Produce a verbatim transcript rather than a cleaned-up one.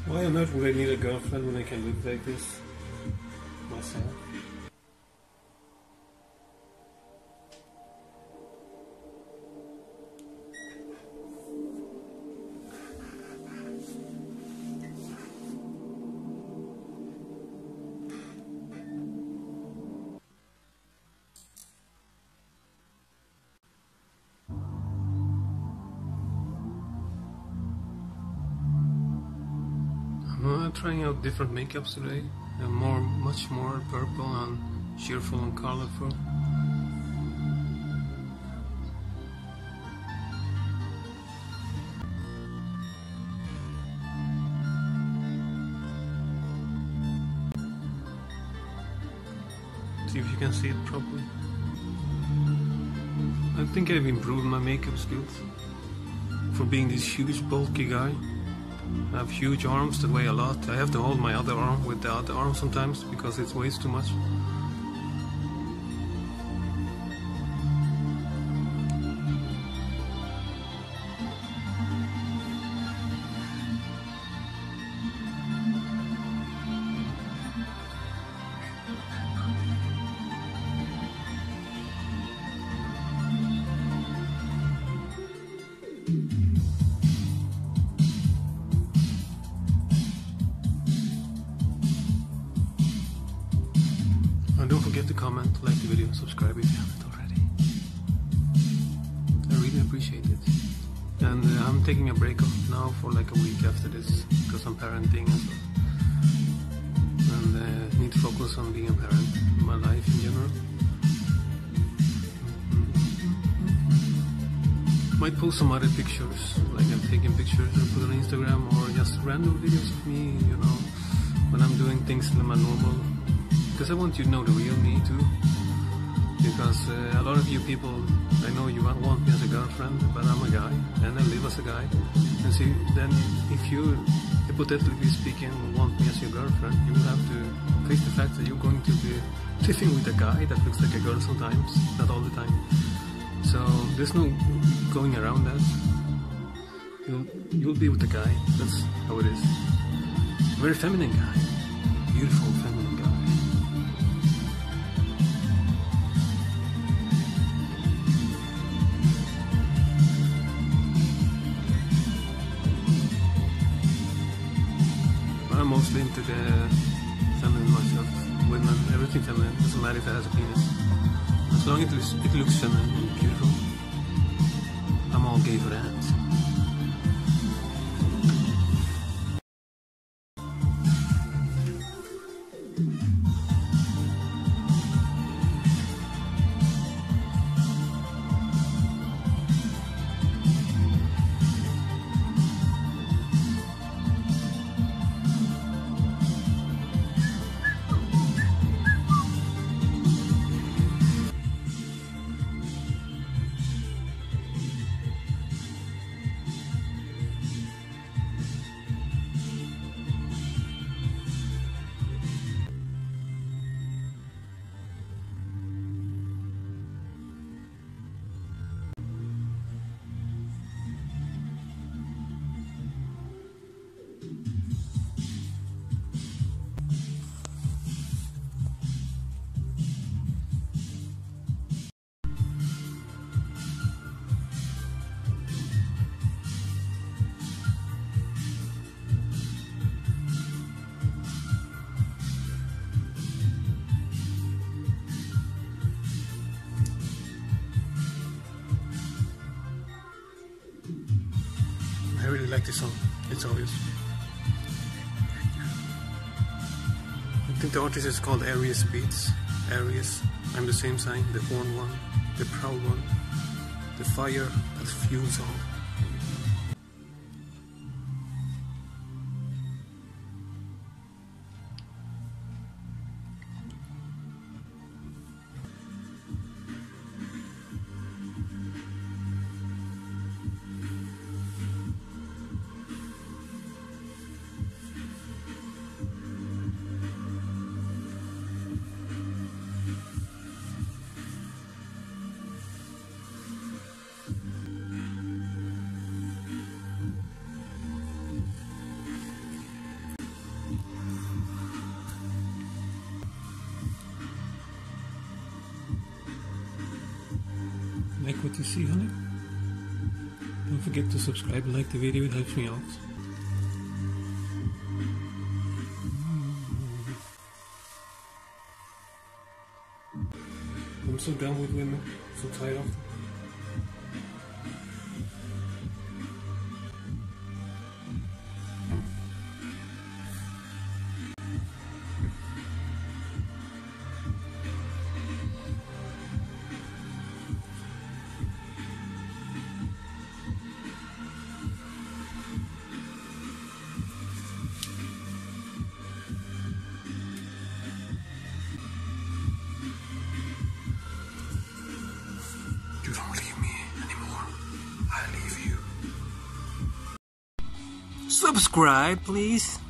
Why on earth would I need a girlfriend when I can look like this myself? I'm trying out different makeups today. They're more, much more purple and cheerful and colorful. See if you can see it properly. I think I've improved my makeup skills. For being this huge bulky guy, I have huge arms that weigh a lot. I have to hold my other arm with the other arm sometimes because it weighs too much. And don't forget to comment, like the video, subscribe if you haven't already. I really appreciate it. And uh, I'm taking a break off now for like a week after this because I'm parenting as well. And uh, need to focus on being a parent in my life in general. Mm-hmm. Might post some other pictures, like I'm taking pictures and put on Instagram, or just random videos of me, you know, when I'm doing things in my normal. Because I want you to know the real me too. Because uh, a lot of you people, I know you want me as a girlfriend, but I'm a guy and I live as a guy. And see, then if you, hypothetically speaking, want me as your girlfriend, you will have to face the fact that you're going to be living with a guy that looks like a girl sometimes, not all the time. So there's no going around that. You'll, you'll be with a guy, that's how it is. Very feminine guy, beautiful feminine guy. I'm mostly into the feminine myself, women, everything feminine, doesn't matter if it has a penis. As long as it looks, it looks feminine and beautiful, I'm all gay for that. I really like this song, it's obvious. I think the artist is called Aries Beats. Aries, I'm the same sign, the horn one, the proud one, the fire that fuels all. what you see, honey. Don't forget to subscribe and like the video, it helps me out. I'm so done with women, so tired of them. You don't leave me anymore. I leave you. Subscribe, please.